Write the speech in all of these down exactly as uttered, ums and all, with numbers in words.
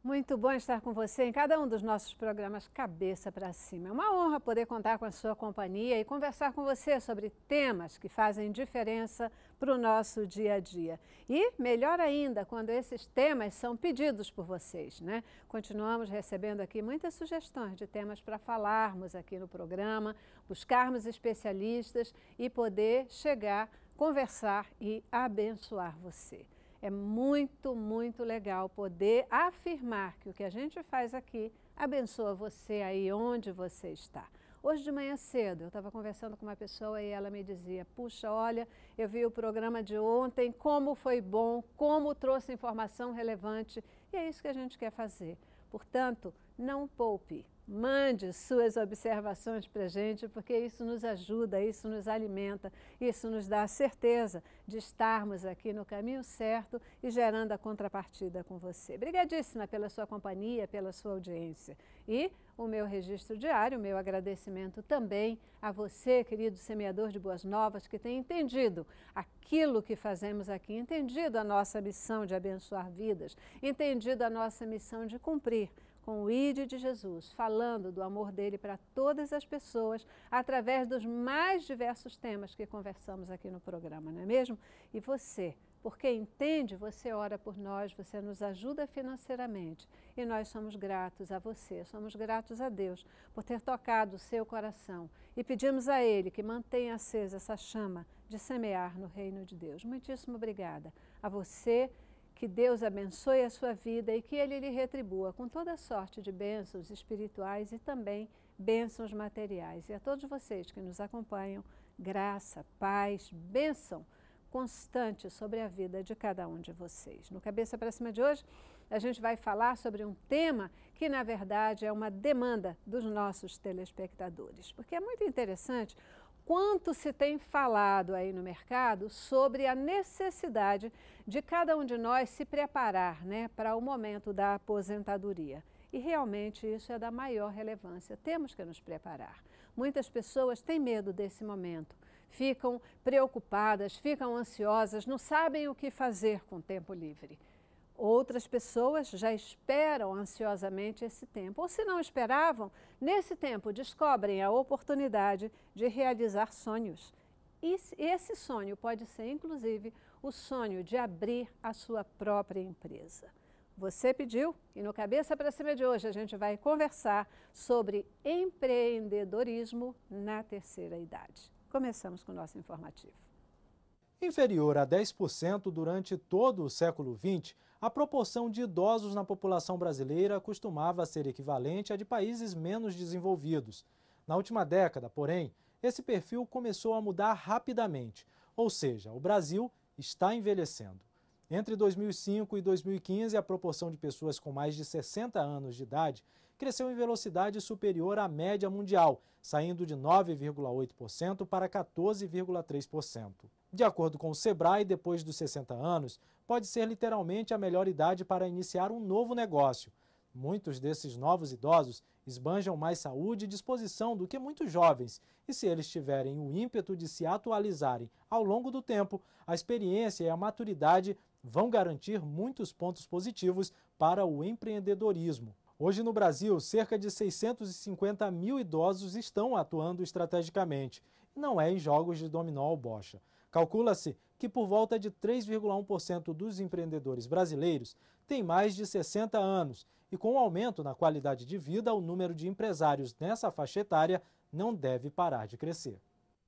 Muito bom estar com você em cada um dos nossos programas Cabeça para Cima. É uma honra poder contar com a sua companhia e conversar com você sobre temas que fazem diferença para o nosso dia a dia. E, melhor ainda, quando esses temas são pedidos por vocês, né? Continuamos recebendo aqui muitas sugestões de temas para falarmos aqui no programa, buscarmos especialistas e poder chegar, conversar e abençoar você. É muito, muito legal poder afirmar que o que a gente faz aqui abençoa você aí onde você está. Hoje de manhã cedo eu estava conversando com uma pessoa e ela me dizia: puxa, olha, eu vi o programa de ontem, como foi bom, como trouxe informação relevante, e é isso que a gente quer fazer. Portanto, não poupe, mande suas observações para a gente, porque isso nos ajuda, isso nos alimenta, isso nos dá a certeza de estarmos aqui no caminho certo e gerando a contrapartida com você. Obrigadíssima pela sua companhia, pela sua audiência. E o meu registro diário, o meu agradecimento também a você, querido semeador de boas novas, que tem entendido aquilo que fazemos aqui, entendido a nossa missão de abençoar vidas, entendido a nossa missão de cumprir com o I D de Jesus, falando do amor dele para todas as pessoas, através dos mais diversos temas que conversamos aqui no programa, não é mesmo? E você, porque entende, você ora por nós, você nos ajuda financeiramente e nós somos gratos a você, somos gratos a Deus por ter tocado o seu coração e pedimos a Ele que mantenha acesa essa chama de semear no reino de Deus. Muitíssimo obrigada a você. Que Deus abençoe a sua vida e que Ele lhe retribua com toda sorte de bênçãos espirituais e também bênçãos materiais. E a todos vocês que nos acompanham, graça, paz, bênção constante sobre a vida de cada um de vocês. No Cabeça para Cima de hoje, a gente vai falar sobre um tema que, na verdade, é uma demanda dos nossos telespectadores, porque é muito interessante quanto se tem falado aí no mercado sobre a necessidade de cada um de nós se preparar, né, para o momento da aposentadoria. E realmente isso é da maior relevância. Temos que nos preparar. Muitas pessoas têm medo desse momento, ficam preocupadas, ficam ansiosas, não sabem o que fazer com o tempo livre. Outras pessoas já esperam ansiosamente esse tempo, ou se não esperavam, nesse tempo descobrem a oportunidade de realizar sonhos. E esse sonho pode ser, inclusive, o sonho de abrir a sua própria empresa. Você pediu e no Cabeça para Cima de hoje a gente vai conversar sobre empreendedorismo na terceira idade. Começamos com o nosso informativo. Inferior a dez por cento durante todo o século vinte, a proporção de idosos na população brasileira costumava ser equivalente à de países menos desenvolvidos. Na última década, porém, esse perfil começou a mudar rapidamente, ou seja, o Brasil está envelhecendo. Entre dois mil e cinco e dois mil e quinze, a proporção de pessoas com mais de sessenta anos de idade cresceu em velocidade superior à média mundial, saindo de nove vírgula oito por cento para quatorze vírgula três por cento. De acordo com o Sebrae, depois dos sessenta anos, pode ser literalmente a melhor idade para iniciar um novo negócio. Muitos desses novos idosos esbanjam mais saúde e disposição do que muitos jovens, e se eles tiverem o ímpeto de se atualizarem ao longo do tempo, a experiência e a maturidade vão garantir muitos pontos positivos para o empreendedorismo. Hoje no Brasil, cerca de seiscentos e cinquenta mil idosos estão atuando estrategicamente, e não é em jogos de dominó ou bocha. Calcula-se que por volta de três vírgula um por cento dos empreendedores brasileiros têm mais de sessenta anos, e com o aumento na qualidade de vida, o número de empresários nessa faixa etária não deve parar de crescer.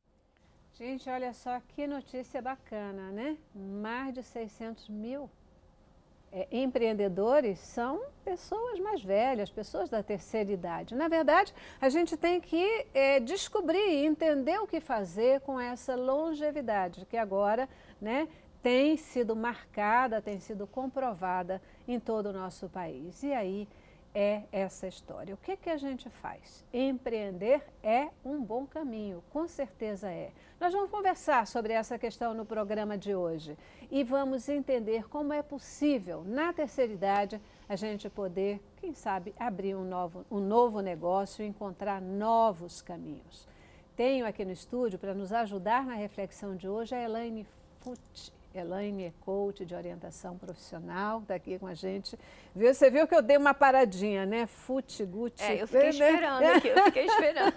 Gente, olha só que notícia bacana, né? Mais de seiscentos mil é, empreendedores são pessoas mais velhas, pessoas da terceira idade. Na verdade, a gente tem que é, descobrir e entender o que fazer com essa longevidade, que agora, né, tem sido marcada, tem sido comprovada em todo o nosso país. E aí é essa história. O que que a gente faz? Empreender é um bom caminho, com certeza é. Nós vamos conversar sobre essa questão no programa de hoje e vamos entender como é possível, na terceira idade, a gente poder, quem sabe, abrir um novo, um novo negócio e encontrar novos caminhos. Tenho aqui no estúdio, para nos ajudar na reflexão de hoje, a Elaine Fucci. Elaine é coach de orientação profissional, está aqui com a gente. Viu? Você viu que eu dei uma paradinha, né? Fute, guti. É, eu fiquei né? esperando aqui, eu fiquei esperando.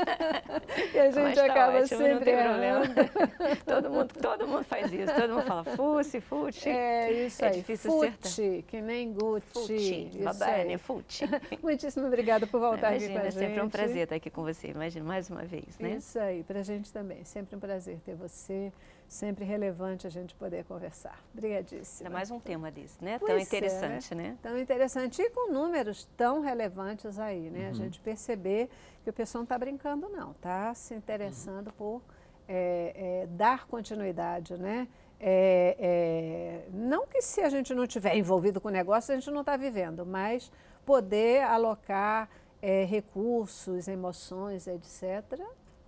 E a gente tá acaba ótimo, sempre não tem problema. todo, mundo, todo mundo faz isso, todo mundo fala fuce, fute. É isso é aí, difícil fute, acertar. que nem guti. Fute, babane, fute. Muitíssimo obrigada por voltar Imagina, aqui com a é gente. É sempre um prazer estar aqui com você, imagina, mais uma vez, né? Isso aí, pra gente também, sempre um prazer ter você. Sempre relevante a gente poder conversar. Obrigadíssima. É mais um tema desse, né? Pois tão interessante, é, né? né? Tão interessante e com números tão relevantes aí, né? Uhum. A gente perceber que o pessoal não está brincando, não. Está se interessando uhum. por é, é, dar continuidade, né? É, é, não que se a gente não estiver envolvido com o negócio, a gente não está vivendo, mas poder alocar é, recursos, emoções, etcétera,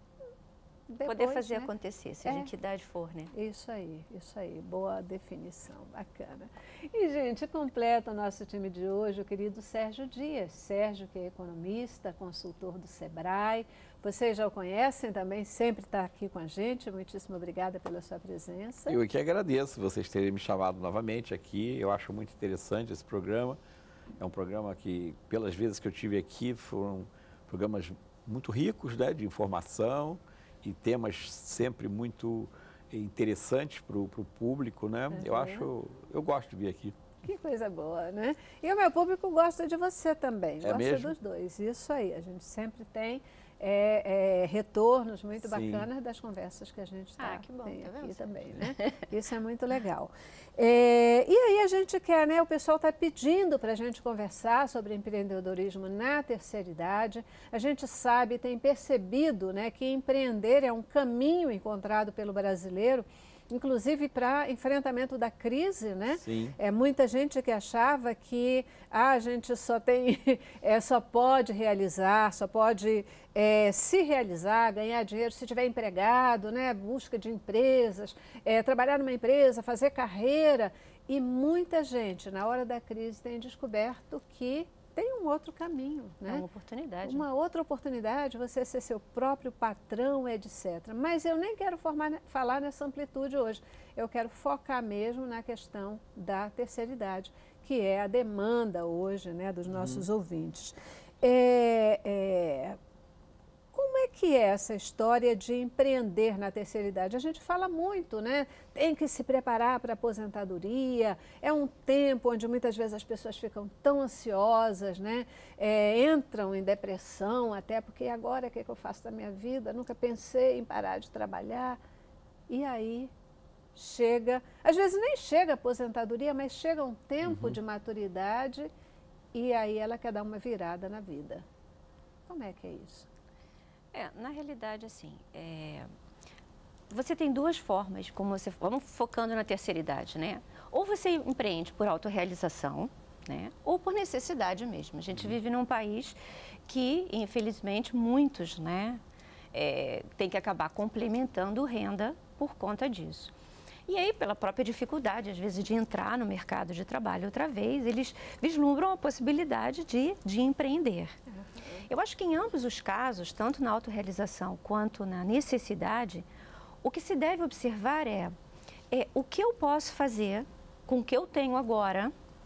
depois, poder fazer né? acontecer, se é. a entidade for, né? Isso aí, isso aí. Boa definição, bacana. E, gente, completa o nosso time de hoje o querido Sérgio Dias. Sérgio, que é economista, consultor do Sebrae. Vocês já o conhecem também, sempre está aqui com a gente. Muitíssimo obrigada pela sua presença. Eu que agradeço vocês terem me chamado novamente aqui. Eu acho muito interessante esse programa. É um programa que, pelas vezes que eu tive aqui, foram programas muito ricos, né, de informação, e temas sempre muito interessantes para o público, né? Uhum. Eu acho, eu gosto de vir aqui. Que coisa boa, né? E o meu público gosta de você também, é gosta mesmo? dos dois. Isso aí, a gente sempre tem é, é, retornos muito Sim. bacanas das conversas que a gente tá, ah, que bom, tem tá aqui vendo? também, né? Isso é muito legal. É, e aí a gente quer, né? O pessoal está pedindo para a gente conversar sobre empreendedorismo na terceira idade. A gente sabe, tem percebido, né, que empreender é um caminho encontrado pelo brasileiro, inclusive para enfrentamento da crise, né? Sim. É muita gente que achava que ah, a gente só tem, é, só pode realizar, só pode é, se realizar, ganhar dinheiro se tiver empregado, né? Busca de empresas, é, trabalhar numa empresa, fazer carreira. E muita gente, na hora da crise, tem descoberto que tem um outro caminho, né? É uma oportunidade. Uma outra oportunidade, você ser seu próprio patrão, etcétera. Mas eu nem quero formar, falar nessa amplitude hoje. Eu quero focar mesmo na questão da terceira idade, que é a demanda hoje, né, dos nossos uhum. ouvintes. É, é, como é que é essa história de empreender na terceira idade? A gente fala muito, né? Tem que se preparar para a aposentadoria, é um tempo onde muitas vezes as pessoas ficam tão ansiosas, né? É, entram em depressão até, porque agora o que, é que eu faço da minha vida? Nunca pensei em parar de trabalhar. E aí chega, às vezes nem chega a aposentadoria, mas chega um tempo uhum. de maturidade e aí ela quer dar uma virada na vida. Como é que é isso? É, na realidade, assim, é, você tem duas formas, como você, vamos focando na terceira idade, né? Ou você empreende por autorrealização, né? Ou por necessidade mesmo. A gente vive num país que, infelizmente, muitos, né, é, tem que acabar complementando renda por conta disso. E aí, pela própria dificuldade, às vezes, de entrar no mercado de trabalho outra vez, eles vislumbram a possibilidade de, de empreender. Eu acho que em ambos os casos, tanto na autorrealização quanto na necessidade, o que se deve observar é, é o que eu posso fazer com o que eu tenho agora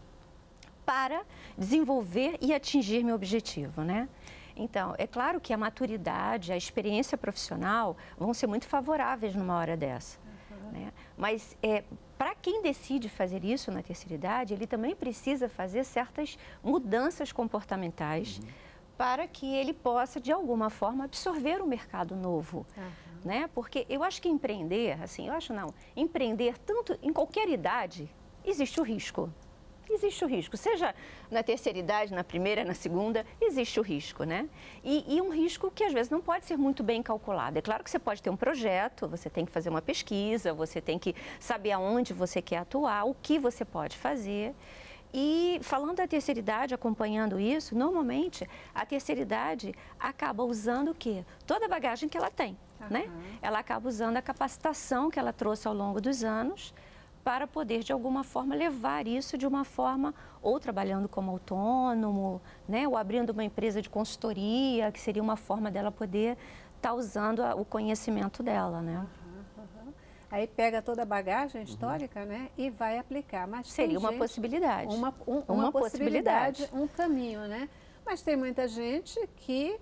para desenvolver e atingir meu objetivo, né? Então, é claro que a maturidade, a experiência profissional vão ser muito favoráveis numa hora dessa. Né? Mas é, para quem decide fazer isso na terceira idade, ele também precisa fazer certas mudanças comportamentais uhum. para que ele possa, de alguma forma, absorver o mercado novo. Uhum. Né? Porque eu acho que empreender, assim, eu acho não, empreender tanto em qualquer idade, existe o risco. Existe o risco, seja na terceira idade, na primeira, na segunda, existe o risco, né? E, e um risco que às vezes não pode ser muito bem calculado. É claro que você pode ter um projeto, você tem que fazer uma pesquisa, você tem que saber aonde você quer atuar, o que você pode fazer. E falando da terceira idade, acompanhando isso, normalmente a terceira idade acaba usando o quê? Toda a bagagem que ela tem, uhum. né? Ela acaba usando a capacitação que ela trouxe ao longo dos anos para poder, de alguma forma, levar isso de uma forma, ou trabalhando como autônomo, né, ou abrindo uma empresa de consultoria, que seria uma forma dela poder estar tá usando a, o conhecimento dela, né? Uhum, uhum. Aí pega toda a bagagem histórica, uhum. né, e vai aplicar. Mas seria uma gente, possibilidade. Uma, um, uma, uma possibilidade, possibilidade, um caminho, né? Mas tem muita gente que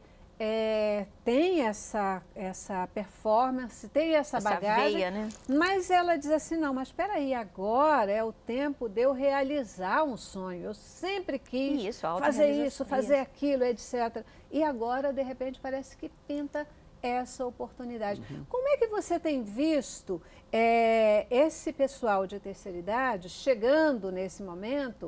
é, tem essa, essa performance, tem essa, essa bagagem, veia, né? Mas ela diz assim, não, mas espera aí, agora é o tempo de eu realizar um sonho. Eu sempre quis isso, fazer isso, fazer isso. aquilo, etcétera. E agora, de repente, parece que pinta essa oportunidade. Uhum. Como é que você tem visto é, esse pessoal de terceira idade chegando nesse momento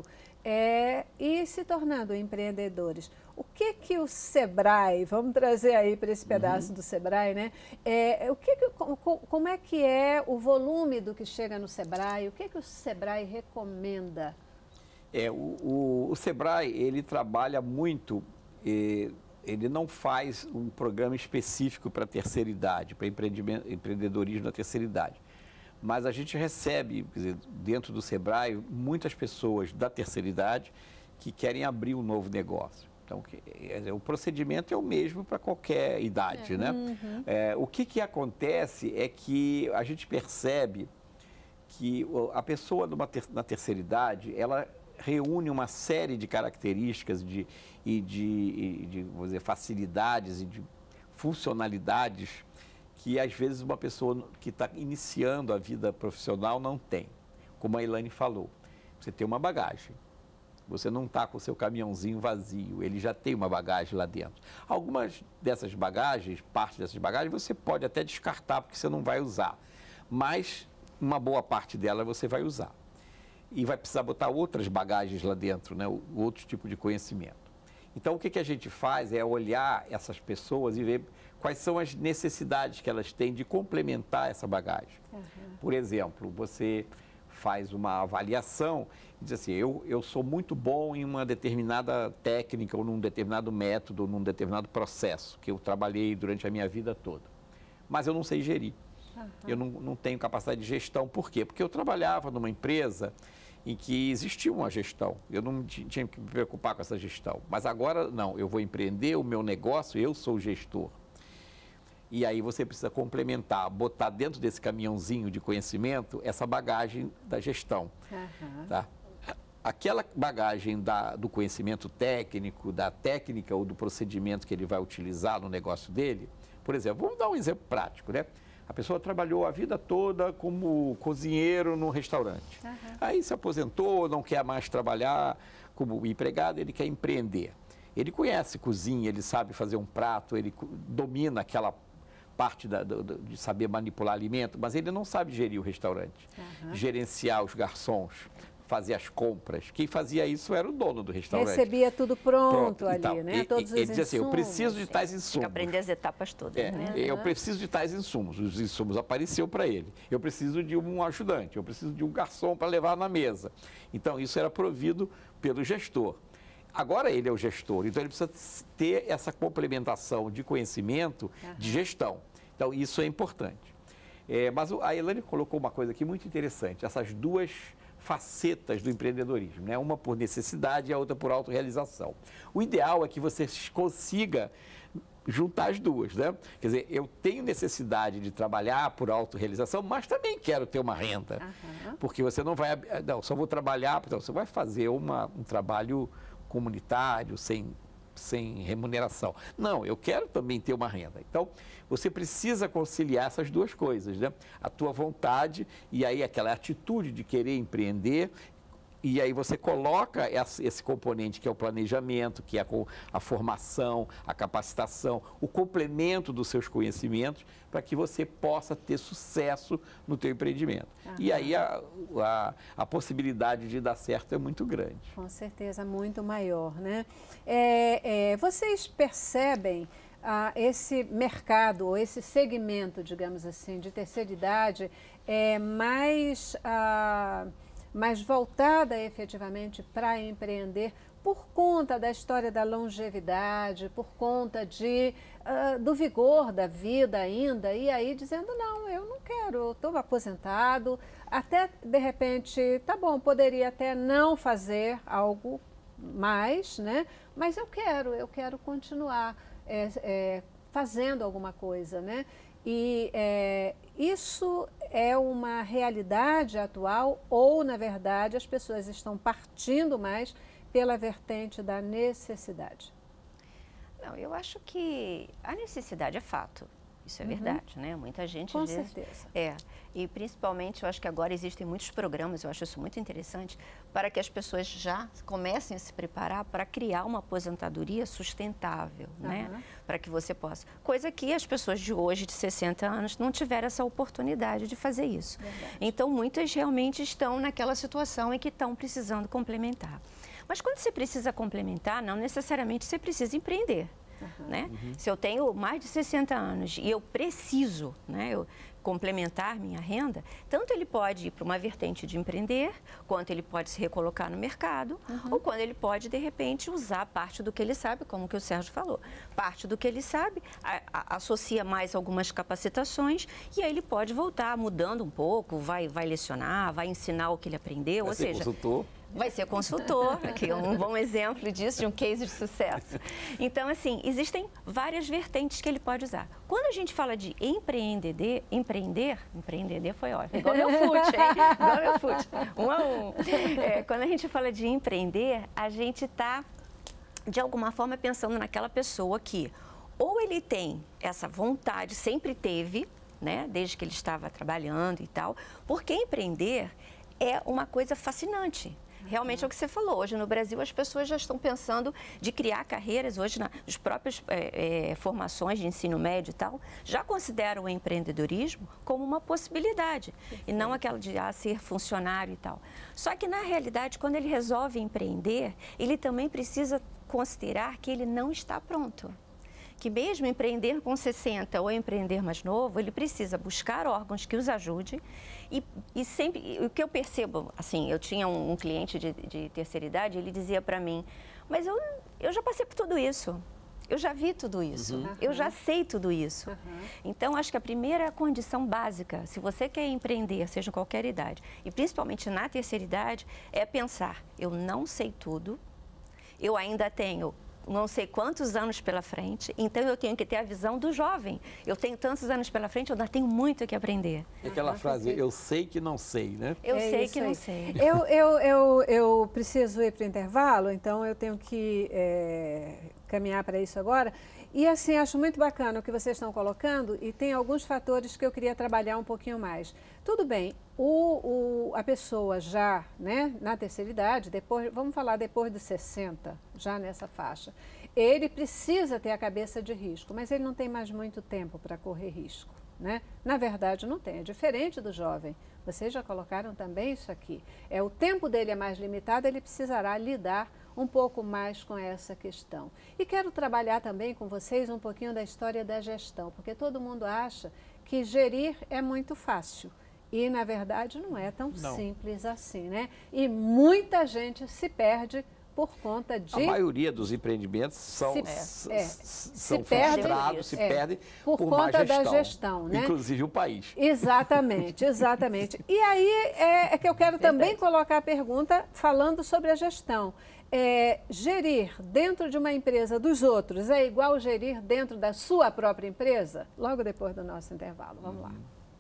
é, e se tornando empreendedores? O que que o Sebrae, vamos trazer aí para esse pedaço uhum. do Sebrae, né? É, o que que, como, como é que é o volume do que chega no Sebrae? O que que o Sebrae recomenda? É, o, o, o Sebrae, ele trabalha muito... Eh, ele não faz um programa específico para a terceira idade, para empreendedorismo na terceira idade. Mas a gente recebe, quer dizer, dentro do Sebrae, muitas pessoas da terceira idade que querem abrir um novo negócio. Então, que, é, o procedimento é o mesmo para qualquer idade, é. né? Uhum. É, o que, que acontece é que a gente percebe que a pessoa numa ter, na terceira idade, ela reúne uma série de características de, e de, e de vamos dizer, facilidades e de funcionalidades que, às vezes, uma pessoa que está iniciando a vida profissional não tem. Como a Elaine falou, você tem uma bagagem. Você não está com o seu caminhãozinho vazio, ele já tem uma bagagem lá dentro. Algumas dessas bagagens, parte dessas bagagens, você pode até descartar, porque você não vai usar. Mas uma boa parte dela você vai usar. E vai precisar botar outras bagagens lá dentro, né? Outro tipo de conhecimento. Então, o que, que a gente faz é olhar essas pessoas e ver quais são as necessidades que elas têm de complementar essa bagagem. Uhum. Por exemplo, você faz uma avaliação e diz assim, eu, eu sou muito bom em uma determinada técnica ou num determinado método, ou num determinado processo que eu trabalhei durante a minha vida toda, mas eu não sei gerir. Uhum. Eu não, não tenho capacidade de gestão. Por quê? Porque eu trabalhava numa empresa em que existia uma gestão. Eu não tinha que me preocupar com essa gestão. Mas agora, não, eu vou empreender o meu negócio, eu sou o gestor. E aí você precisa complementar, botar dentro desse caminhãozinho de conhecimento essa bagagem da gestão. Uhum. Tá? Aquela bagagem da, do conhecimento técnico, da técnica ou do procedimento que ele vai utilizar no negócio dele, por exemplo, vamos dar um exemplo prático, né? A pessoa trabalhou a vida toda como cozinheiro no restaurante. Uhum. Aí se aposentou, não quer mais trabalhar como empregado, ele quer empreender. Ele conhece cozinha, ele sabe fazer um prato, ele domina aquela parte da, do, de saber manipular alimento, mas ele não sabe gerir o restaurante, uhum. gerenciar os garçons, fazer as compras. Quem fazia isso era o dono do restaurante. Recebia tudo pronto, pronto ali, então, né? E, Todos ele os dizia assim, eu preciso de tais insumos. Tem que aprender as etapas todas, é, né? Eu preciso de tais insumos. Os insumos apareceram para ele. Eu preciso de um ajudante, eu preciso de um garçom para levar na mesa. Então, isso era provido pelo gestor. Agora ele é o gestor, então ele precisa ter essa complementação de conhecimento, uhum. de gestão. Então, isso é importante. É, mas a Elaine colocou uma coisa aqui muito interessante, essas duas facetas do empreendedorismo, né? Uma por necessidade e a outra por autorrealização. O ideal é que você consiga juntar as duas, né? Quer dizer, eu tenho necessidade de trabalhar por autorrealização, mas também quero ter uma renda. Uhum. Porque você não vai... Não, só vou trabalhar... Então, você vai fazer uma, um trabalho comunitário, sem, sem remuneração. Não, eu quero também ter uma renda. Então, você precisa conciliar essas duas coisas, né? A tua vontade e aí aquela atitude de querer empreender, e aí você coloca esse componente que é o planejamento, que é a formação, a capacitação, o complemento dos seus conhecimentos para que você possa ter sucesso no teu empreendimento. Uhum. E aí a, a, a possibilidade de dar certo é muito grande. Com certeza, muito maior, né? É, é, vocês percebem ah, esse mercado, ou esse segmento, digamos assim, de terceira idade, é mais... Ah, mas voltada efetivamente para empreender por conta da história da longevidade, por conta de, uh, do vigor da vida ainda, e aí dizendo, não, eu não quero, eu estou aposentado, até de repente, tá bom, poderia até não fazer algo mais, né? Mas eu quero, eu quero continuar é, é, fazendo alguma coisa, né? E, é, isso é uma realidade atual ou, na verdade, as pessoas estão partindo mais pela vertente da necessidade? Não, eu acho que a necessidade é fato. Isso é uhum. verdade, né? Muita gente... Com vezes, certeza. É, e principalmente eu acho que agora existem muitos programas, eu acho isso muito interessante, para que as pessoas já comecem a se preparar para criar uma aposentadoria sustentável, uhum. né? Para que você possa... Coisa que as pessoas de hoje, de sessenta anos, não tiveram essa oportunidade de fazer isso. Verdade. Então, muitas realmente estão naquela situação em que estão precisando complementar. Mas quando você precisa complementar, não necessariamente você precisa empreender. Uhum. Né? Uhum. Se eu tenho mais de sessenta anos e eu preciso, né, eu complementar minha renda, tanto ele pode ir para uma vertente de empreender, quanto ele pode se recolocar no mercado, uhum. ou quando ele pode, de repente, usar parte do que ele sabe, como que o Sérgio falou. Parte do que ele sabe, a, a, associa mais algumas capacitações e aí ele pode voltar mudando um pouco, vai, vai lecionar, vai ensinar o que ele aprendeu, vai ou ser seja... consultor. Vai ser consultor, aqui um bom exemplo disso, de um case de sucesso. Então, assim, existem várias vertentes que ele pode usar. Quando a gente fala de empreender, empreender, empreender foi ótimo, igual meu fute, hein? Igual meu fute, um a um. É, quando a gente fala de empreender, a gente está, de alguma forma, pensando naquela pessoa que ou ele tem essa vontade, sempre teve, né, desde que ele estava trabalhando e tal, porque empreender é uma coisa fascinante. Realmente é o que você falou. Hoje no Brasil as pessoas já estão pensando de criar carreiras. Hoje nas próprias é, é, formações de ensino médio e tal, já consideram o empreendedorismo como uma possibilidade. E não aquela de ah, ser funcionário e tal. Só que na realidade, quando ele resolve empreender, ele também precisa considerar que ele não está pronto. Que mesmo empreender com sessenta ou empreender mais novo, ele precisa buscar órgãos que os ajudem e, e sempre, o que eu percebo, assim, eu tinha um, um cliente de, de terceira idade, ele dizia para mim, mas eu, eu já passei por tudo isso, eu já vi tudo isso, uhum. eu já sei tudo isso. Uhum. Então, acho que a primeira condição básica, se você quer empreender, seja em qualquer idade, e principalmente na terceira idade, é pensar, eu não sei tudo, eu ainda tenho não sei quantos anos pela frente, então eu tenho que ter a visão do jovem. Eu tenho tantos anos pela frente, eu ainda tenho muito que aprender. E aquela uhum. frase, eu sei que não sei, né? Eu é sei que aí. não sei. Eu, eu, eu, eu preciso ir para o intervalo, então eu tenho que é, caminhar para isso agora. E assim, acho muito bacana o que vocês estão colocando e tem alguns fatores que eu queria trabalhar um pouquinho mais. Tudo bem, o, o, a pessoa já, né, na terceira idade, depois, vamos falar depois de sessenta, já nessa faixa, ele precisa ter a cabeça de risco, mas ele não tem mais muito tempo para correr risco, né? Na verdade, não tem, é diferente do jovem. Vocês já colocaram também isso aqui. É, o tempo dele é mais limitado, ele precisará lidar um pouco mais com essa questão. E quero trabalhar também com vocês um pouquinho da história da gestão, porque todo mundo acha que gerir é muito fácil. E, na verdade, não é tão não. simples assim, né? E muita gente se perde por conta de... A maioria dos empreendimentos são, se, é, são se perde, frustrados, se é, perdem por, por conta má gestão, da gestão, né? Inclusive o país. Exatamente, exatamente. E aí é, é que eu quero Verdade. também colocar a pergunta falando sobre a gestão. É, gerir dentro de uma empresa dos outros é igual gerir dentro da sua própria empresa? Logo depois do nosso intervalo. Vamos lá.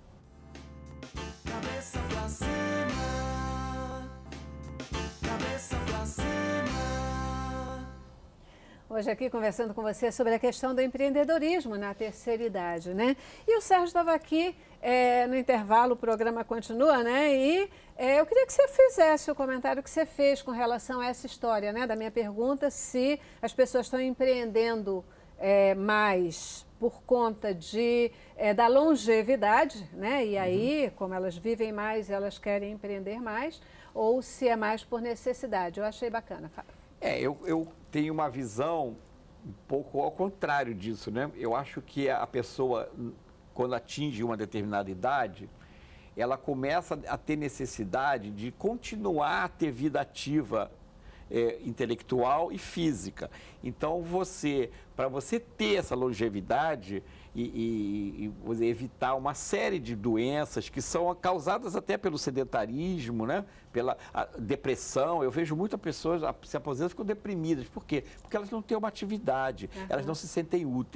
Cabeça pra cima. Cabeça pra cima. Hoje aqui conversando com você sobre a questão do empreendedorismo na terceira idade, né? E o Sérgio estava aqui é, no intervalo, o programa continua, né? E é, eu queria que você fizesse o comentário que você fez com relação a essa história, né? Da minha pergunta, se as pessoas estão empreendendo é, mais por conta de, é, da longevidade, né? E aí, como elas vivem mais, elas querem empreender mais, ou se é mais por necessidade. Eu achei bacana. É, eu, eu tenho uma visão um pouco ao contrário disso, né? Eu acho que a pessoa, quando atinge uma determinada idade, ela começa a ter necessidade de continuar a ter vida ativa, é, intelectual e física. Então, você, para você ter essa longevidade e, e, e evitar uma série de doenças que são causadas até pelo sedentarismo, né? Pela depressão, eu vejo muitas pessoas se aposentam e ficam deprimidas. Por quê? Porque elas não têm uma atividade, uhum. elas não se sentem úteis.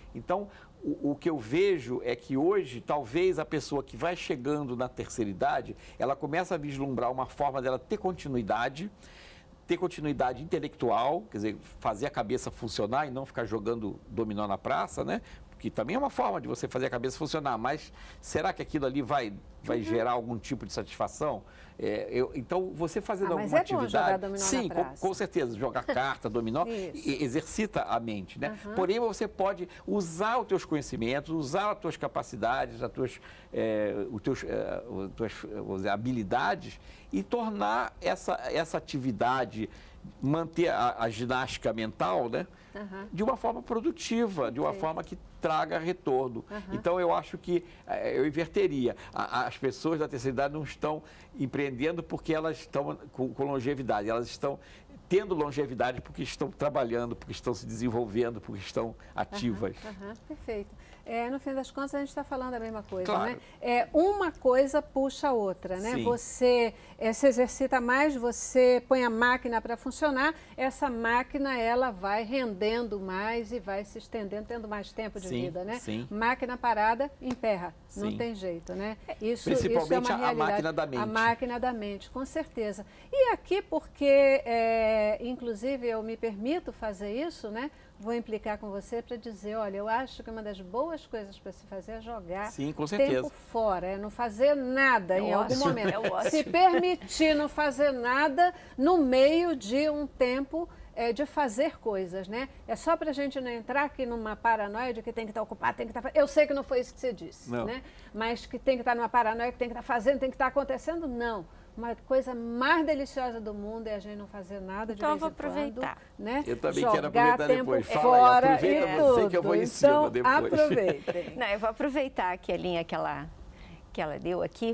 Então, o, o que eu vejo é que hoje, talvez a pessoa que vai chegando na terceira idade, ela começa a vislumbrar uma forma dela ter continuidade, ter continuidade intelectual, quer dizer, fazer a cabeça funcionar e não ficar jogando dominó na praça, né? Que também é uma forma de você fazer a cabeça funcionar, mas será que aquilo ali vai, vai uhum. gerar algum tipo de satisfação? É, eu, então, você fazendo ah, alguma é atividade... Bom jogar dominó sim, na com, praça. com certeza, jogar carta, dominó, e, exercita a mente, né? Uhum. Porém, você pode usar os teus conhecimentos, usar as tuas capacidades, as tuas, é, os teus, é, as tuas habilidades e tornar essa, essa atividade, manter a, a ginástica mental, né? Uhum. De uma forma produtiva, de uma Sim. forma que traga retorno. Uhum. Então, eu acho que eu inverteria. As pessoas da terceira idade não estão empreendendo porque elas estão com, com longevidade, elas estão tendo longevidade porque estão trabalhando, porque estão se desenvolvendo, porque estão ativas. Uhum. Uhum. Perfeito. É, no fim das contas, a gente está falando a mesma coisa, claro. né? É, uma coisa puxa a outra, né? Sim. Você é, se exercita mais, você põe a máquina para funcionar, essa máquina, ela vai rendendo mais e vai se estendendo, tendo mais tempo de sim, vida, né? Sim. Máquina parada, emperra, sim. não tem jeito, né? Isso, Principalmente isso é uma a máquina da mente. A máquina da mente, com certeza. E aqui, porque, é, inclusive, eu me permito fazer isso, né? Vou implicar com você para dizer, olha, eu acho que uma das boas coisas para se fazer é jogar Sim, com certeza. tempo fora, é não fazer nada é em ótimo, algum momento. É se permitir não fazer nada no meio de um tempo é, de fazer coisas, né? É só para a gente não entrar aqui numa paranoia de que tem que estar ocupado, tem que estar... Eu sei que não foi isso que você disse, não. né? Mas que tem que estar numa paranoia, que tem que estar fazendo, tem que estar acontecendo, não. Uma coisa mais deliciosa do mundo é a gente não fazer nada de então, vez em vou aproveitar. quando, né? Eu também Jogar quero aproveitar tempo depois. Fala fora aí, aproveita e você tudo. que eu vou em então, cima depois. Aproveitem. Não, eu vou aproveitar aqui a linha que ela, que ela deu aqui.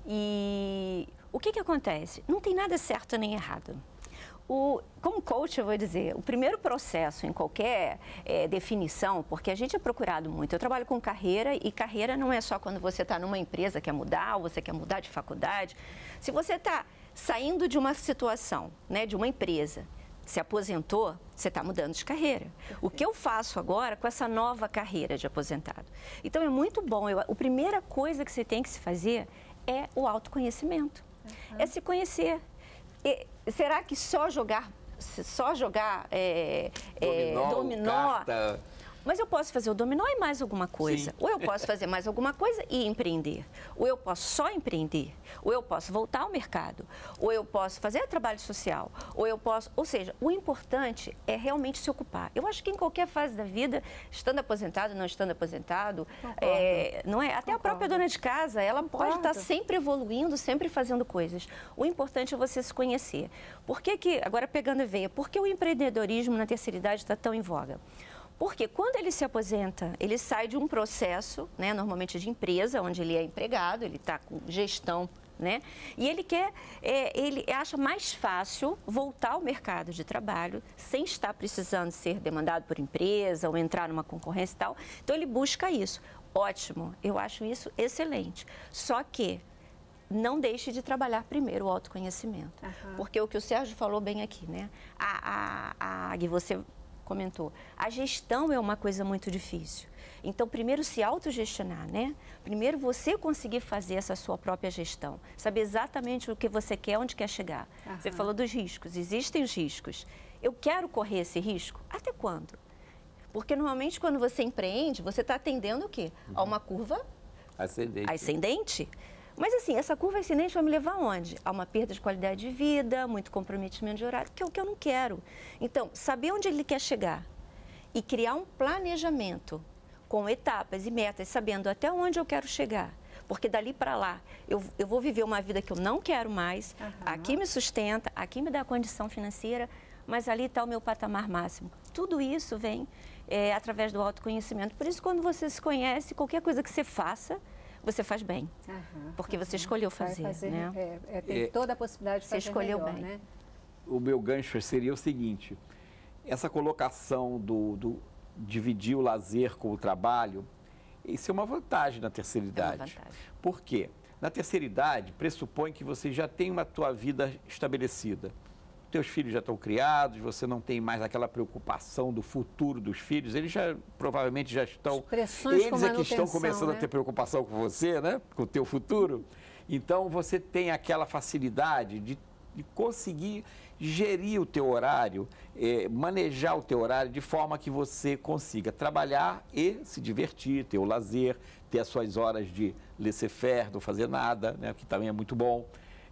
E o que que acontece? Não tem nada certo nem errado. O, como coach, eu vou dizer, o primeiro processo em qualquer é, definição, porque a gente é procurado muito, eu trabalho com carreira e carreira não é só quando você está numa empresa, quer mudar, ou você quer mudar de faculdade. Se você está saindo de uma situação, né, de uma empresa, se aposentou, você está mudando de carreira. O que eu faço agora com essa nova carreira de aposentado? Então, é muito bom. Eu, a primeira coisa que você tem que se fazer é o autoconhecimento. Uhum. É se conhecer. E, será que só jogar, só jogar é, dominó, é, dominó carta... Mas eu posso fazer o dominó e mais alguma coisa. Sim. Ou eu posso fazer mais alguma coisa e empreender. Ou eu posso só empreender. Ou eu posso voltar ao mercado. Ou eu posso fazer trabalho social. Ou eu posso... Ou seja, o importante é realmente se ocupar. Eu acho que em qualquer fase da vida, estando aposentado, não estando aposentado, é, não é? Até Concordo. A própria dona de casa, ela pode Concordo. Estar sempre evoluindo, sempre fazendo coisas. O importante é você se conhecer. Por que que, agora pegando a veia, por que o empreendedorismo na terceira idade está tão em voga? Porque quando ele se aposenta, ele sai de um processo, né, normalmente de empresa, onde ele é empregado, ele está com gestão, né, e ele quer, é, ele acha mais fácil voltar ao mercado de trabalho sem estar precisando ser demandado por empresa ou entrar numa concorrência e tal. Então, ele busca isso. Ótimo, eu acho isso excelente. Só que não deixe de trabalhar primeiro o autoconhecimento. Uhum. Porque o que o Sérgio falou bem aqui, né, a, a, a, você... comentou, a gestão é uma coisa muito difícil. Então, primeiro se autogestionar, né? Primeiro você conseguir fazer essa sua própria gestão, saber exatamente o que você quer, onde quer chegar. Aham. Você falou dos riscos, existem os riscos. Eu quero correr esse risco? Até quando? Porque normalmente quando você empreende, você está atendendo o quê? Uhum. A uma curva ascendente. ascendente. Mas assim, essa curva ascendente vai me levar aonde? A uma perda de qualidade de vida, muito comprometimento de horário, que é o que eu não quero. Então, saber onde ele quer chegar e criar um planejamento com etapas e metas, sabendo até onde eu quero chegar. Porque dali para lá, eu, eu vou viver uma vida que eu não quero mais, uhum. Aqui me sustenta, aqui me dá condição financeira, mas ali está o meu patamar máximo. Tudo isso vem é, através do autoconhecimento. Por isso, quando você se conhece, qualquer coisa que você faça, você faz bem, uhum, porque uhum. você escolheu fazer, fazer né? É, é, tem é, toda a possibilidade de você fazer escolheu melhor, bem. Né? O meu gancho seria o seguinte, essa colocação do, do dividir o lazer com o trabalho, isso é uma vantagem na terceira idade. É uma vantagem. Por quê? Na terceira idade, pressupõe que você já tem uma tua vida estabelecida. teus filhos já estão criados, você não tem mais aquela preocupação do futuro dos filhos, eles já provavelmente já estão... Eles é que estão começando né? a ter preocupação com você, né? Com o teu futuro. Então, você tem aquela facilidade de, de conseguir gerir o teu horário, eh, manejar o teu horário de forma que você consiga trabalhar e se divertir, ter o lazer, ter as suas horas de laissez-faire, não fazer nada, né? Que também é muito bom.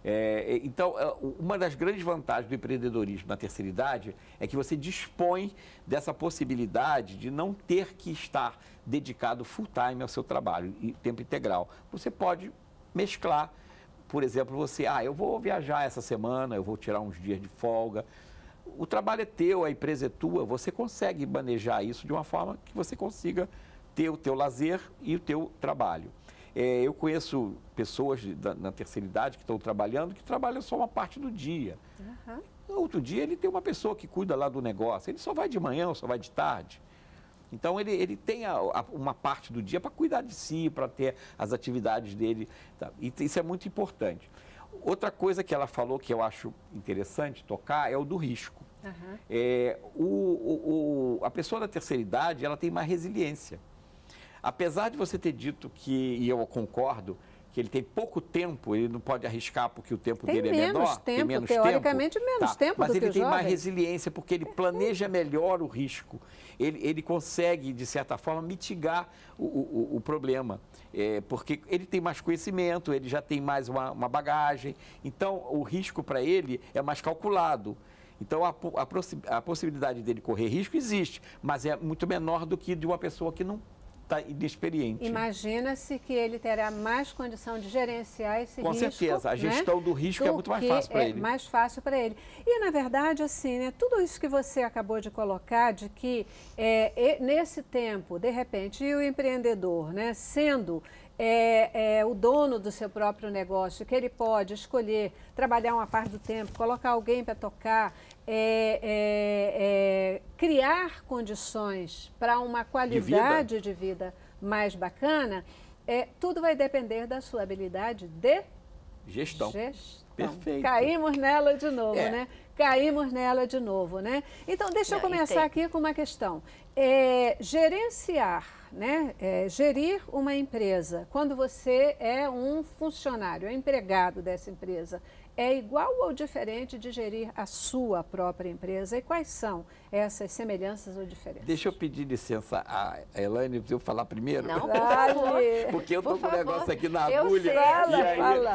É, então, uma das grandes vantagens do empreendedorismo na terceira idade é que você dispõe dessa possibilidade de não ter que estar dedicado full time ao seu trabalho, em tempo integral. Você pode mesclar, por exemplo, você, ah, eu vou viajar essa semana, eu vou tirar uns dias de folga. O trabalho é teu, a empresa é tua, você consegue manejar isso de uma forma que você consiga ter o teu lazer e o teu trabalho. É, eu conheço pessoas de, da, na terceira idade que estão trabalhando, que trabalham só uma parte do dia. Uhum. No outro dia, ele tem uma pessoa que cuida lá do negócio. Ele só vai de manhã ou só vai de tarde. Então, ele, ele tem a, a, uma parte do dia para cuidar de si, para ter as atividades dele. Tá? E isso é muito importante. Outra coisa que ela falou que eu acho interessante tocar é o do risco. Uhum. É, o, o, o, a pessoa da terceira idade, ela tem mais resiliência. Apesar de você ter dito que, e eu concordo, que ele tem pouco tempo, ele não pode arriscar porque o tempo tem dele é menor. Tempo, tem menos teoricamente, tempo. menos tá. tempo Mas do ele que o tem jovem. mais resiliência porque ele planeja melhor o risco. Ele, ele consegue, de certa forma, mitigar o, o, o problema. É, porque ele tem mais conhecimento, ele já tem mais uma, uma bagagem. Então, o risco para ele é mais calculado. Então, a, a, a possibilidade dele correr risco existe, mas é muito menor do que de uma pessoa que não está inexperiente. Imagina-se que ele terá mais condição de gerenciar esse Com risco. Com certeza, a gestão né? do risco do é muito mais fácil para é ele. mais fácil para ele. E, na verdade, assim, né, tudo isso que você acabou de colocar, de que é, nesse tempo, de repente, e o empreendedor, né, sendo é, é, o dono do seu próprio negócio, que ele pode escolher trabalhar uma parte do tempo, colocar alguém para tocar, É, é, é, criar condições para uma qualidade de vida, de vida mais bacana, é, tudo vai depender da sua habilidade de gestão. gestão. Perfeito. Caímos nela de novo, é. né? Caímos nela de novo, né? Então, deixa eu É, começar aqui com uma questão. É, gerenciar, né? É, gerir uma empresa, quando você é um funcionário, é empregado dessa empresa, é igual ou diferente de gerir a sua própria empresa? E quais são essas semelhanças ou diferenças? Deixa eu pedir licença a Elaine, para eu falar primeiro? Não, por favor. Porque eu estou com o negócio aqui na eu agulha. Sei. Fala, e aí fala.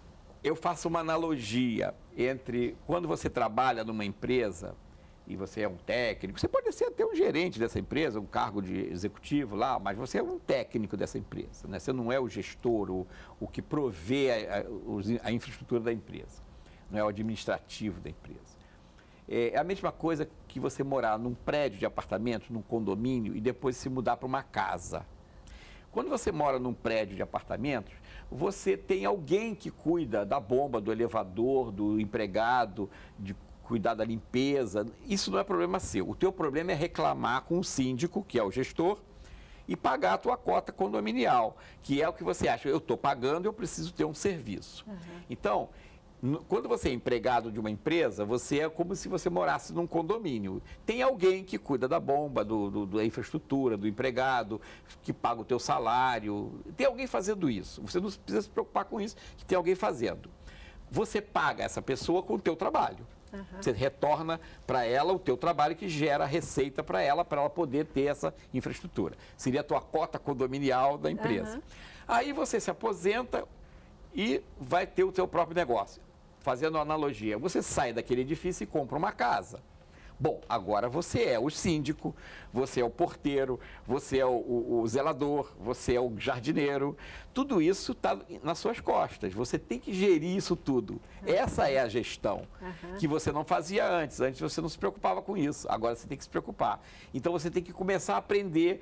Eu faço uma analogia entre quando você trabalha numa empresa e você é um técnico, você pode ser até um gerente dessa empresa, um cargo de executivo lá, mas você é um técnico dessa empresa, né? Você não é o gestor, o, o que provê a, a, a infraestrutura da empresa, não é o administrativo da empresa. É a mesma coisa que você morar num prédio de apartamento, num condomínio e depois se mudar para uma casa. Quando você mora num prédio de apartamentos, você tem alguém que cuida da bomba, do elevador, do empregado, de cuidar da limpeza. Isso não é problema seu. O teu problema é reclamar com o síndico, que é o gestor, e pagar a tua cota condominial, que é o que você acha. Eu estou pagando, eu preciso ter um serviço. Uhum. Então, quando você é empregado de uma empresa, você é como se você morasse num condomínio. Tem alguém que cuida da bomba, do, do, da infraestrutura, do empregado, que paga o teu salário. Tem alguém fazendo isso. Você não precisa se preocupar com isso, que tem alguém fazendo. Você paga essa pessoa com o teu trabalho. Uhum. Você retorna para ela o teu trabalho que gera receita para ela, para ela poder ter essa infraestrutura. Seria a tua cota condominial da empresa. Uhum. Aí você se aposenta e vai ter o teu próprio negócio. Fazendo uma analogia, você sai daquele edifício e compra uma casa. Bom, agora você é o síndico, você é o porteiro, você é o, o, o zelador, você é o jardineiro. Tudo isso está nas suas costas. Você tem que gerir isso tudo. Uhum. Essa é a gestão uhum. que você não fazia antes. Antes você não se preocupava com isso. Agora você tem que se preocupar. Então você tem que começar a aprender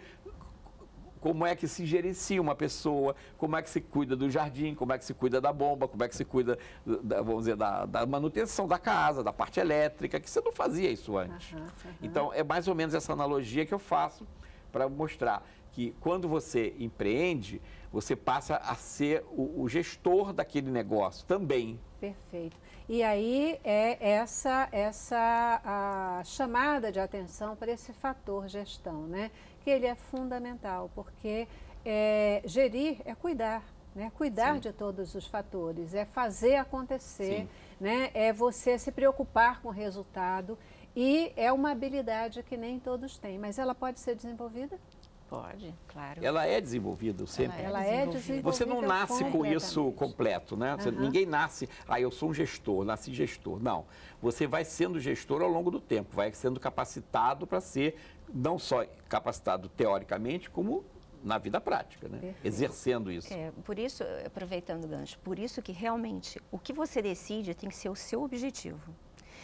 como é que se gerencia uma pessoa, como é que se cuida do jardim, como é que se cuida da bomba, como é que se cuida, da, vamos dizer, da, da manutenção da casa, da parte elétrica, que você não fazia isso antes. Uhum, uhum. Então, é mais ou menos essa analogia que eu faço para mostrar que quando você empreende, você passa a ser o, o gestor daquele negócio também. Perfeito. E aí é essa, essa a chamada de atenção para esse fator gestão, né? Que ele é fundamental, porque é, gerir é cuidar, né? Cuidar Sim. de todos os fatores, é fazer acontecer, né? É você se preocupar com o resultado e é uma habilidade que nem todos têm, mas ela pode ser desenvolvida? Pode, claro. Ela é desenvolvida sempre. Ela é desenvolvida. Você não nasce com isso completo, né? Você, uhum. Ninguém nasce, ah, eu sou um gestor, nasci gestor. Não. Você vai sendo gestor ao longo do tempo, vai sendo capacitado para ser, não só capacitado teoricamente, como na vida prática, né? Perfeito. Exercendo isso. É, por isso, aproveitando o gancho, por isso que realmente o que você decide tem que ser o seu objetivo.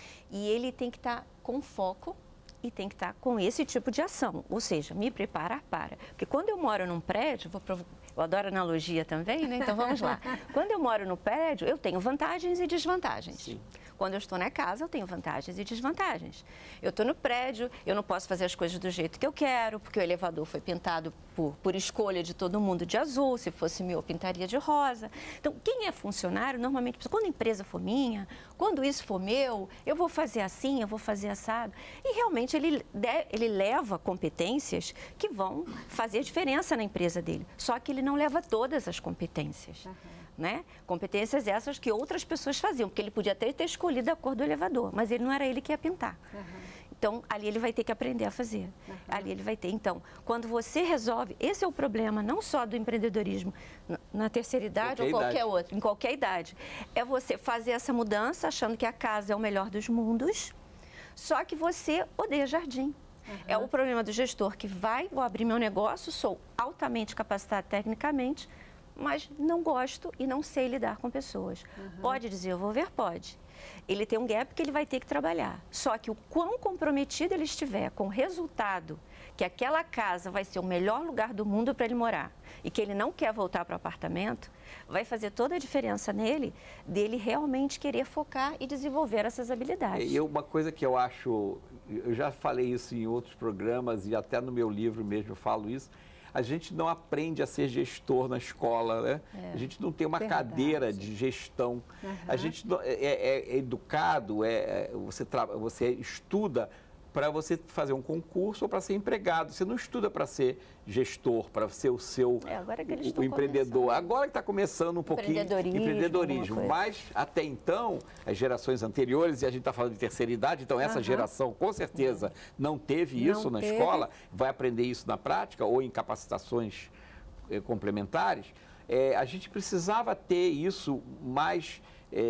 E ele tem que estar com foco e tem que estar com esse tipo de ação, ou seja, me preparar para. Porque quando eu moro num prédio, vou provo... eu adoro analogia também, né? Então vamos lá. Quando eu moro no prédio, eu tenho vantagens e desvantagens. Sim. Quando eu estou na casa, eu tenho vantagens e desvantagens. Eu estou no prédio, eu não posso fazer as coisas do jeito que eu quero, porque o elevador foi pintado por, por escolha de todo mundo de azul, se fosse meu, eu pintaria de rosa. Então, quem é funcionário, normalmente, quando a empresa for minha, quando isso for meu, eu vou fazer assim, eu vou fazer assado. E realmente ele, ele leva competências que vão fazer diferença na empresa dele. Só que ele não leva todas as competências. Uhum. Né? Competências essas que outras pessoas faziam, porque ele podia até ter escolhido a cor do elevador, mas ele não era ele que ia pintar. Uhum. Então, ali ele vai ter que aprender a fazer. Uhum. Ali ele vai ter. Então, quando você resolve, esse é o problema não só do empreendedorismo na terceira idade qualquer ou qualquer idade. outra, em qualquer idade. É você fazer essa mudança achando que a casa é o melhor dos mundos, só que você odeia jardim. Uhum. É o problema do gestor que vai, vou abrir meu negócio, sou altamente capacitado tecnicamente, mas não gosto e não sei lidar com pessoas. Uhum. Pode desenvolver? Pode. Ele tem um gap que ele vai ter que trabalhar. Só que o quão comprometido ele estiver com o resultado, que aquela casa vai ser o melhor lugar do mundo para ele morar e que ele não quer voltar para o apartamento, vai fazer toda a diferença nele, dele realmente querer focar e desenvolver essas habilidades. E uma coisa que eu acho, eu já falei isso em outros programas e até no meu livro mesmo eu falo isso, a gente não aprende a ser gestor na escola, né? É, a gente não tem uma verdade. cadeira de gestão. Uhum. A gente não, é, é, é educado, é, você, tra, você estuda para você fazer um concurso ou para ser empregado. Você não estuda para ser gestor, para ser o seu é, agora que eles o, o empreendedor. Começando. Agora que está começando um pouquinho empreendedorismo. empreendedorismo. Mas até então, as gerações anteriores, e a gente está falando de terceira idade, então essa uhum. geração com certeza não teve não isso na teve. escola, vai aprender isso na prática ou em capacitações eh, complementares. Eh, a gente precisava ter isso mais...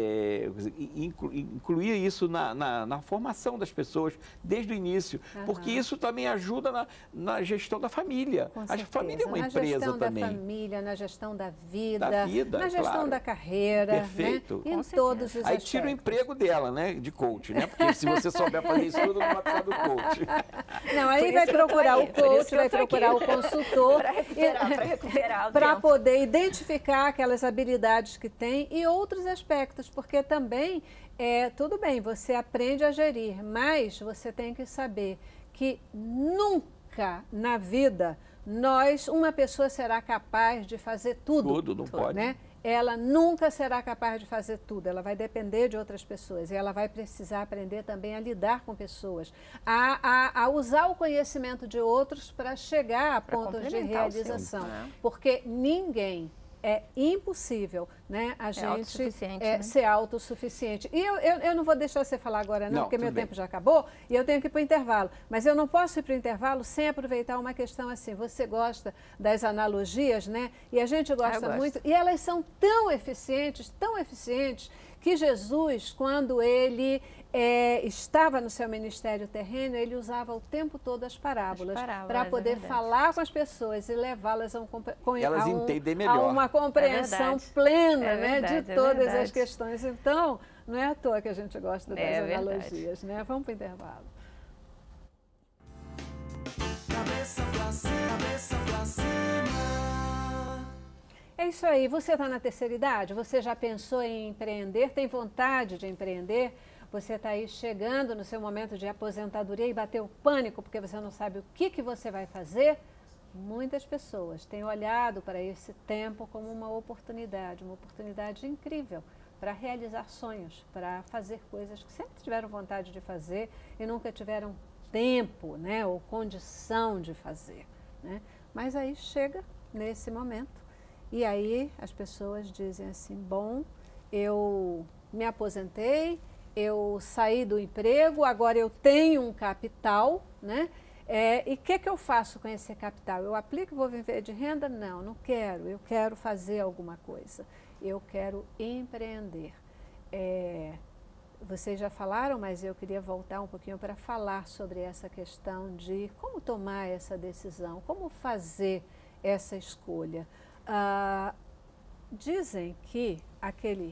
É, inclu, incluir isso na, na, na formação das pessoas desde o início, uhum. porque isso também ajuda na, na gestão da família. Com a certeza. família é uma na empresa gestão também. Da família, na gestão da vida, da vida na gestão claro. da carreira, perfeito. Né? Em todos os Aí aspectos. tira o emprego dela, né, de coach, né? Porque se você souber fazer isso tudo, não vai precisar do coach. Não, aí vai procurar o coach, vai procurar o consultor para recuperar, para recuperar para poder identificar aquelas habilidades que tem e outros aspectos, porque também Também, é, tudo bem, você aprende a gerir, mas você tem que saber que nunca na vida nós, uma pessoa será capaz de fazer tudo. Tudo, não pode. Né? Ela nunca será capaz de fazer tudo, ela vai depender de outras pessoas e ela vai precisar aprender também a lidar com pessoas, a, a, a usar o conhecimento de outros para chegar a pontos de realização, né? Porque ninguém... É impossível, né, a gente autossuficiente, é, né? ser autossuficiente. E eu, eu, eu não vou deixar você falar agora não, não porque meu bem. tempo já acabou e eu tenho que ir para o intervalo. Mas eu não posso ir para o intervalo sem aproveitar uma questão assim. Você gosta das analogias, né? E a gente gosta ah, muito. E elas são tão eficientes, tão eficientes, que Jesus, quando ele é, estava no seu ministério terreno, ele usava o tempo todo as parábolas, parábolas para poder é falar com as pessoas e levá-las a, um, com, Elas a, um, entendem melhor. a uma compreensão é plena é né, verdade, de é todas verdade. as questões. Então, não é à toa que a gente gosta das é analogias. Né? Vamos para o intervalo. Cabeça pra cima, cabeça pra cima. É isso aí, você está na terceira idade? Você já pensou em empreender? Tem vontade de empreender? Você está aí chegando no seu momento de aposentadoria e bateu pânico porque você não sabe o que, que você vai fazer? muitas pessoas têm olhado para esse tempo como uma oportunidade, uma oportunidade incrível para realizar sonhos, para fazer coisas que sempre tiveram vontade de fazer e nunca tiveram tempo, né, ou condição de fazer, né? Mas aí chega nesse momento e aí as pessoas dizem assim, bom, eu me aposentei, eu saí do emprego, agora eu tenho um capital, né? É, e o que, que eu faço com esse capital? Eu aplico e vou viver de renda? Não, não quero. Eu quero fazer alguma coisa. Eu quero empreender. É, vocês já falaram, mas eu queria voltar um pouquinho para falar sobre essa questão de como tomar essa decisão, como fazer essa escolha. Ah, dizem que aquele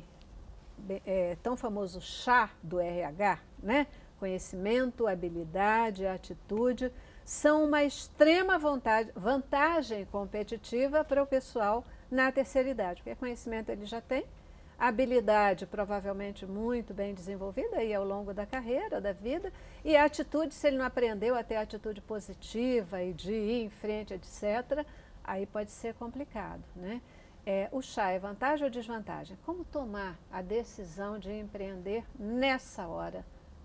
é, tão famoso chá do R H, né? Conhecimento, habilidade, atitude, são uma extrema vontade, vantagem competitiva para o pessoal na terceira idade, porque conhecimento ele já tem, habilidade provavelmente muito bem desenvolvida aí ao longo da carreira, da vida, e a atitude, se ele não aprendeu a ter atitude positiva e de ir em frente, etcétera, aí pode ser complicado, né? É, o chá é vantagem ou desvantagem? Como tomar a decisão de empreender nessa hora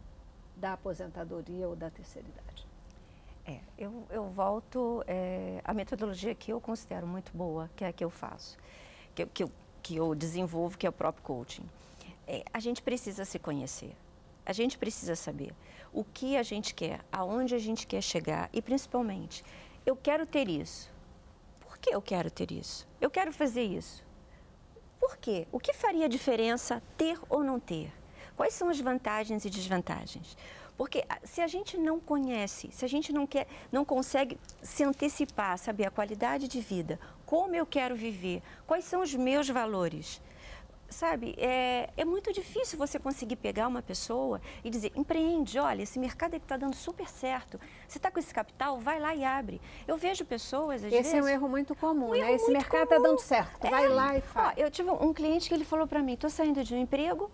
da aposentadoria ou da terceira idade? É, eu, eu volto, é, a metodologia que eu considero muito boa, que é a que eu faço, que, que, eu, que eu desenvolvo, que é o próprio coaching. É, a gente precisa se conhecer, a gente precisa saber o que a gente quer, aonde a gente quer chegar e, principalmente, eu quero ter isso. Por que eu quero ter isso? Eu quero fazer isso. Por quê? O que faria diferença ter ou não ter? Quais são as vantagens e desvantagens? Porque se a gente não conhece, se a gente não quer, não consegue se antecipar, saber a qualidade de vida, como eu quero viver, quais são os meus valores, sabe? É, é muito difícil você conseguir pegar uma pessoa e dizer, empreende, olha, esse mercado está dando super certo, você está com esse capital, vai lá e abre. Eu vejo pessoas, às Esse vezes... é um erro muito comum, um né? erro Esse muito mercado está comum. dando certo, É. vai lá e faz. Ó, eu tive um cliente que ele falou para mim, estou saindo de um emprego,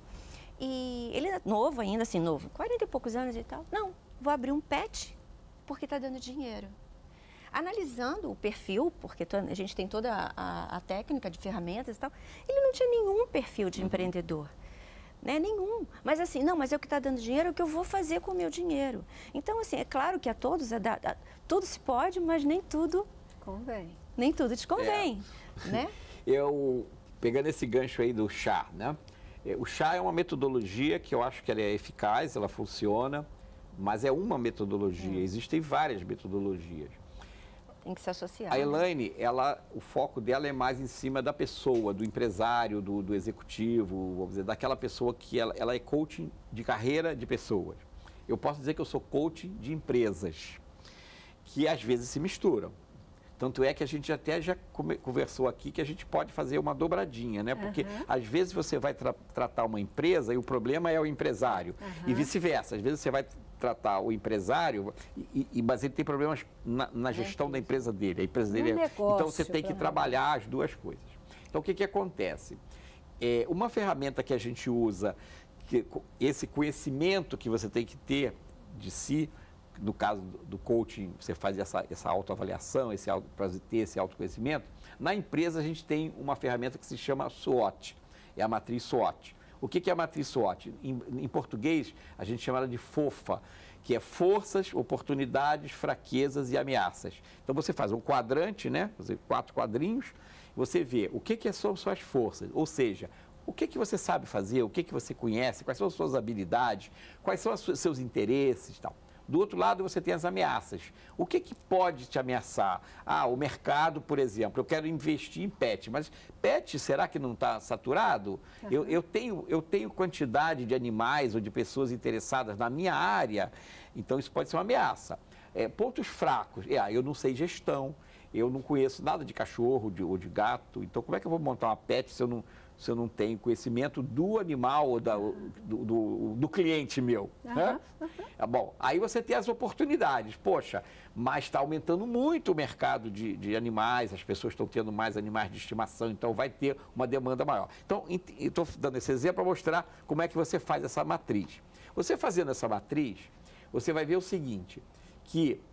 e ele é novo ainda, assim, novo, quarenta e poucos anos e tal. Não, vou abrir um pet porque está dando dinheiro. Analisando o perfil, porque a gente tem toda a, a, a técnica de ferramentas e tal, ele não tinha nenhum perfil de empreendedor. Né? Nenhum. Mas assim, não, mas é o que está dando dinheiro, é o que eu vou fazer com o meu dinheiro. Então, assim, é claro que a todos, é da, a, tudo se pode, mas nem tudo... Convém. Nem tudo te convém, é. Né? Eu, pegando esse gancho aí do chá, né? O chá é uma metodologia que eu acho que ela é eficaz, ela funciona, mas é uma metodologia, é. Existem várias metodologias. Tem que se associar. A Elaine, ela, o foco dela é mais em cima da pessoa, do empresário, do, do executivo, vamos dizer, daquela pessoa que ela, ela é coaching de carreira de pessoas. Eu posso dizer que eu sou coaching de empresas, que às vezes se misturam. Tanto é que a gente até já conversou aqui que a gente pode fazer uma dobradinha, né? Porque uhum. às vezes você vai tra tratar uma empresa e o problema é o empresário. Uhum. E vice-versa. Às vezes você vai tratar o empresário, e, e, mas ele tem problemas na, na gestão é da empresa dele. A empresa dele é... negócio, então você tem que trabalhar as duas coisas. Então o que, que acontece? É, uma ferramenta que a gente usa, que, esse conhecimento que você tem que ter de si, no caso do coaching, você faz essa, essa autoavaliação, esse auto, para ter esse autoconhecimento. Na empresa, a gente tem uma ferramenta que se chama SWOT, é a matriz SWOT. O que é a matriz SWOT? Em, em português, a gente chama ela de FOFA, que é forças, oportunidades, fraquezas e ameaças. Então, você faz um quadrante, né? Quatro quadrinhos, você vê o que, que são suas forças, ou seja, o que, que você sabe fazer, o que, que você conhece, quais são as suas habilidades, quais são os seus interesses e tal. Do outro lado, você tem as ameaças. O que, que pode te ameaçar? Ah, o mercado, por exemplo. Eu quero investir em pet, mas pet, será que não está saturado? Uhum. Eu, eu, tenho, eu tenho quantidade de animais ou de pessoas interessadas na minha área, então isso pode ser uma ameaça. É, pontos fracos. É, ah, eu não sei gestão, eu não conheço nada de cachorro de, ou de gato, então como é que eu vou montar uma pet se eu não... se eu não tenho conhecimento do animal ou da, do, do, do cliente meu. Uhum, né? Uhum. É bom, aí você tem as oportunidades. Poxa, mas está aumentando muito o mercado de, de animais, as pessoas estão tendo mais animais de estimação, então vai ter uma demanda maior. Então, estou dando esse exemplo para mostrar como é que você faz essa matriz. Você fazendo essa matriz, você vai ver o seguinte, que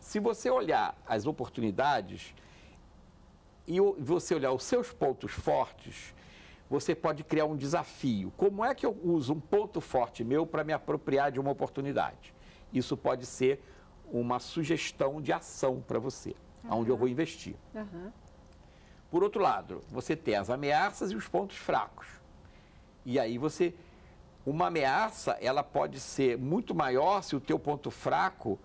Se você olhar as oportunidades e o- você olhar os seus pontos fortes, você pode criar um desafio. Como é que eu uso um ponto forte meu para me apropriar de uma oportunidade? Isso pode ser uma sugestão de ação para você, Aham. onde eu vou investir. Aham. Por outro lado, você tem as ameaças e os pontos fracos. E aí você, uma ameaça, ela pode ser muito maior se o teu ponto fraco,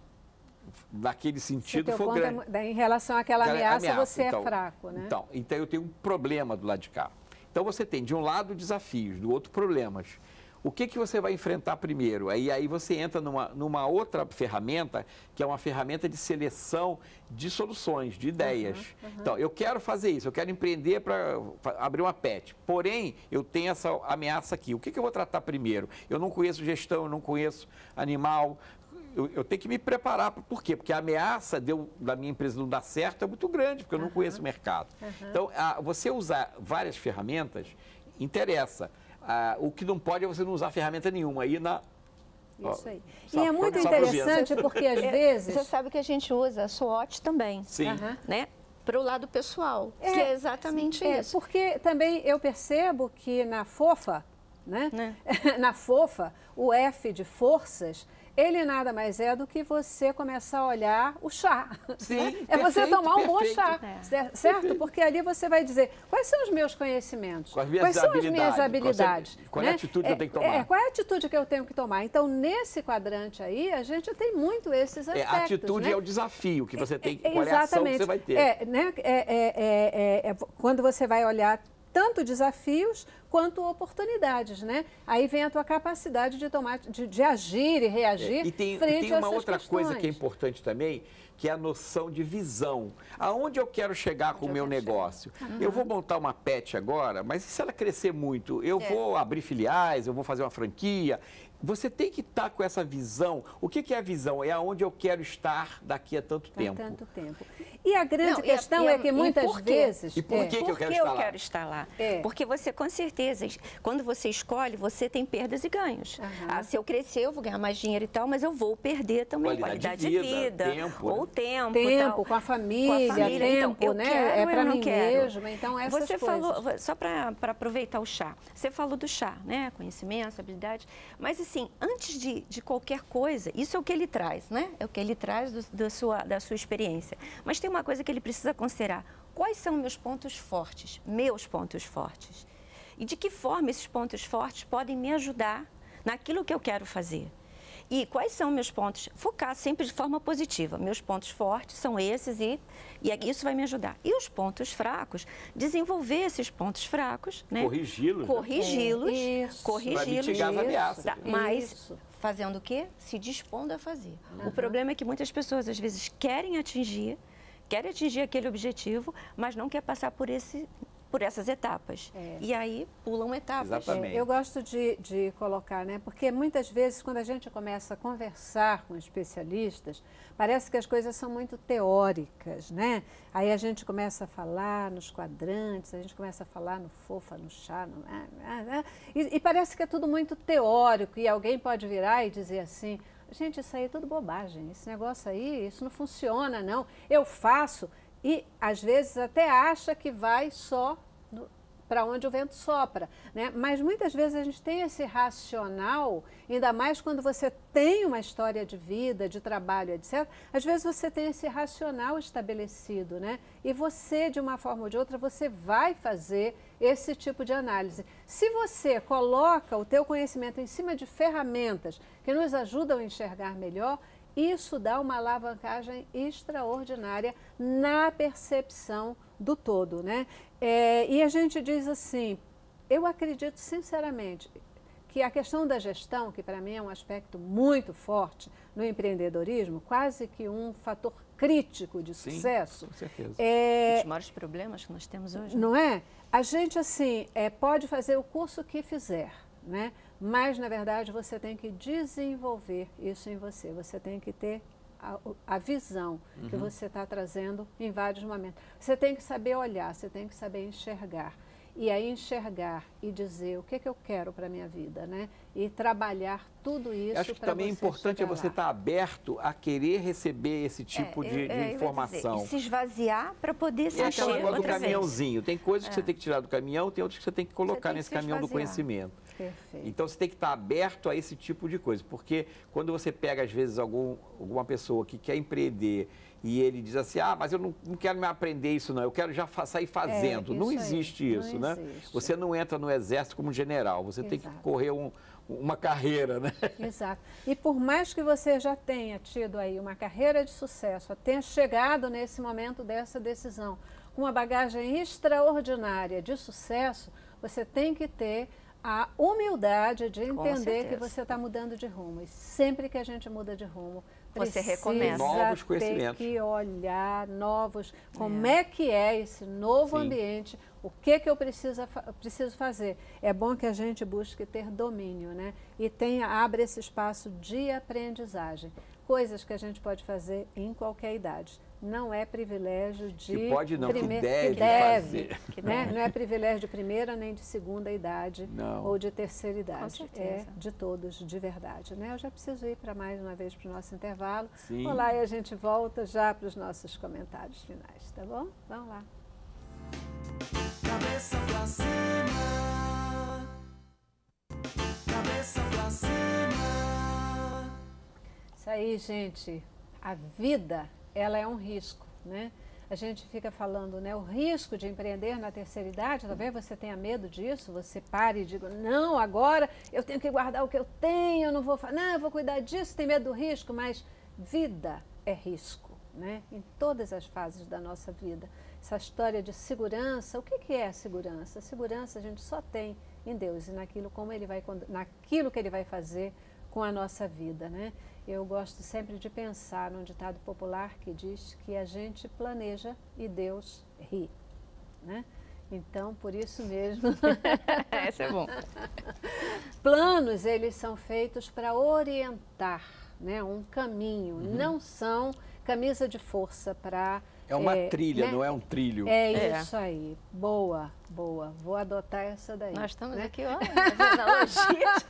naquele Se sentido, teu for ponto é grande. mu- daí, em relação àquela Aquela ameaça, você então, é fraco, né? Então, então, eu tenho um problema do lado de cá. Então, você tem, de um lado, desafios, do outro, problemas. O que, que você vai enfrentar primeiro? Aí, aí você entra numa, numa outra ferramenta, que é uma ferramenta de seleção de soluções, de ideias. Então, eu quero fazer isso, eu quero empreender para abrir uma pet. Porém, eu tenho essa ameaça aqui. O que, que eu vou tratar primeiro? Eu não conheço gestão, eu não conheço animal. Eu, eu tenho que me preparar. Por quê? Porque a ameaça de eu, da minha empresa não dar certo é muito grande, porque eu não Aham. conheço o mercado. Aham. Então, a- você usar várias ferramentas interessa. Ah, o que não pode é você não usar ferramenta nenhuma. Aí na. Isso ó, aí. E só- é muito só por interessante porque, às É, vezes... Você sabe que a gente usa a SWOT também, Sim. Aham. né? Para o lado pessoal, É, que é exatamente É, isso. porque também eu percebo que na fofa, né? Né? na fofa, o F de forças, ele nada mais é do que você começar a olhar o chá. Sim, né? É você perfeito, tomar um bom perfeito. chá, É. cer- certo? Porque ali você vai dizer quais são os meus conhecimentos, Quais as minhas quais são as minhas habilidades, habilidades. qual é a né? atitude que eu tenho que tomar. É, qual é a atitude que eu tenho que tomar? Então, nesse quadrante aí, a gente tem muito esses É, aspectos. a atitude né? é o desafio que você tem. É, Qual é a ação que você vai ter? É, né? é, é, é, é, é, quando você vai olhar tanto desafios quanto oportunidades, né? Aí vem a tua capacidade de tomar, de, de agir e reagir É, e tem, frente tem a uma essas outra coisa que é questões. importante também, que é a noção de visão. Aonde eu quero chegar com o meu negócio? Eu vou montar uma pet agora, mas e se ela crescer muito? Eu É. vou abrir filiais, eu vou fazer uma franquia. Você tem que estar com essa visão. O que que é a visão? É aonde eu quero estar daqui a tanto Há tempo. tanto tempo. E a grande Não, e a- questão e a- é que e muitas por quê? vezes... E por é, quê? que eu Por quero que estar eu lá? quero estar lá? É. Porque você, com certeza, quando você escolhe, você tem perdas e ganhos. Aham. Ah, se eu crescer, eu vou ganhar mais dinheiro e tal, mas eu vou perder também Qualidade qualidade, de de vida, vida, tempo, ou né? tempo, Tempo, tal. com a família, família. Então, tempo, eu né? quero é ou para eu não mim quero? mesma, então essas Você coisas. falou, só para aproveitar o chá, você falou do chá, né? Conhecimento, habilidade, mas assim, antes de, de qualquer coisa, isso é o que ele traz, né? É o que ele traz do, da, sua, da sua experiência. Mas tem uma coisa que ele precisa considerar. Quais são meus pontos fortes? Meus pontos fortes. E de que forma esses pontos fortes podem me ajudar naquilo que eu quero fazer? E quais são meus pontos? Focar sempre de forma positiva. Meus pontos fortes são esses e, e isso vai me ajudar. E os pontos fracos, desenvolver esses pontos fracos, né? Corrigi-los, né? Corrigi-los. É, isso. Corrigi-los. Vai mitigar as Isso. ameaças. Tá, né? mas Isso. fazendo o quê? Se dispondo a fazer. O problema é que muitas pessoas, às vezes, querem atingir, querem atingir aquele objetivo, mas não quer passar por, esse, por essas etapas. É. E aí, pulam etapas. Exatamente. É, eu gosto de, de colocar, né? Porque muitas vezes, quando a gente começa a conversar com especialistas, parece que as coisas são muito teóricas, né? Aí a gente começa a falar nos quadrantes, a gente começa a falar no fofa, no chá, no... ah, ah, ah, e, e parece que é tudo muito teórico, e alguém pode virar e dizer assim: gente, isso aí é tudo bobagem, esse negócio aí, isso não funciona, não. Eu faço, e às vezes até acha que vai só para onde o vento sopra, né? Mas muitas vezes a gente tem esse racional, ainda mais quando você tem uma história de vida, de trabalho, etcétera. Às vezes você tem esse racional estabelecido, né? E você, de uma forma ou de outra, você vai fazer esse tipo de análise. Se você coloca o teu conhecimento em cima de ferramentas que nos ajudam a enxergar melhor, isso dá uma alavancagem extraordinária na percepção do todo, né? É, e a gente diz assim, eu acredito sinceramente que a questão da gestão, que para mim é um aspecto muito forte no empreendedorismo, quase que um fator crítico de Sim, sucesso, com certeza. é, Um dos maiores problemas que nós temos hoje. né? não é? A gente, assim, é, pode fazer o curso que fizer, né? Mas, na verdade, você tem que desenvolver isso em você. Você tem que ter a, a visão Uhum. que você está trazendo em vários momentos. Você tem que saber olhar, você tem que saber enxergar. E aí enxergar e dizer o que, que eu quero para a minha vida, né? E trabalhar tudo isso. Acho que pra também é você importante é chegar você lá. estar aberto a querer receber esse tipo É, de, eu- de é, eu ia informação. dizer, e se esvaziar para poder se É encher aquela coisa do outra vez. caminhãozinho. Tem coisas que você tem que tirar do caminhão, tem outras que você tem que colocar tem que nesse se caminhão do esvaziar. conhecimento. Perfeito. Então você tem que estar aberto a esse tipo de coisa, porque quando você pega, às vezes, algum, alguma pessoa que quer empreender e ele diz assim, ah, mas eu não, não quero me aprender isso não, eu quero já fa sair fazendo. É, não isso aí, existe não isso, né? existe. Você não entra no exército como general, você tem que Exato. correr um- uma carreira, né? Exato. E por mais que você já tenha tido aí uma carreira de sucesso, tenha chegado nesse momento dessa decisão, com uma bagagem extraordinária de sucesso, você tem que ter a humildade de entender que certeza. você está mudando de rumo. E sempre que a gente muda de rumo, Você precisa recomeça. Novos ter conhecimentos. que olhar novos, como é, que é esse novo Sim. ambiente, o que que eu preciso, fa- preciso fazer. É bom que a gente busque ter domínio, né? E tenha, abre esse espaço de aprendizagem. Coisas que a gente pode fazer em qualquer idade. Não é privilégio de... Que pode não, que prime- deve deve, fazer. Que né? deve. Não é privilégio de primeira nem de segunda idade Não. ou de terceira idade. certeza. É de todos, de verdade. Né? Eu já preciso ir para mais uma vez para o nosso intervalo. Sim. Vou lá e a gente volta já para os nossos comentários finais, tá bom? Vamos lá. Cabeça pra cima. Cabeça pra cima. Isso aí, gente. A vida, ela é um risco, né? A gente fica falando, né? O risco de empreender na terceira idade, talvez você tenha medo disso, você pare e diga, não, agora eu tenho que guardar o que eu tenho, eu não vou, fa- não, eu vou cuidar disso, tem medo do risco, mas vida é risco, né? Em todas as fases da nossa vida. Essa história de segurança, o que que é a segurança? A segurança a gente só tem em Deus e naquilo, como ele vai, condu- naquilo que Ele vai fazer com a nossa vida, né? Eu gosto sempre de pensar num ditado popular que diz que a gente planeja e Deus ri, né? Então, por isso mesmo, Esse é bom. planos eles são feitos para orientar, né, um caminho, não são camisa de força para... É uma trilha, não é um trilho. É, É. isso aí. Boa, boa. Vou adotar essa daí. Nós estamos né? aqui, ó, as analogias.